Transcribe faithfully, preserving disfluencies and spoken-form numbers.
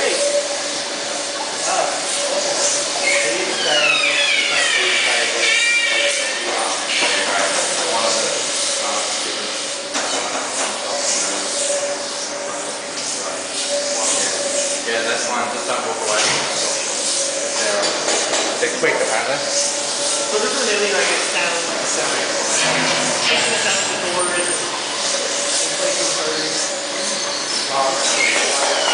great. Uh, Yeah, that's one. Just don't walk away from the social. They're quick, apparently. So this is really like a sound sound. Makes the sound of the door and places hers.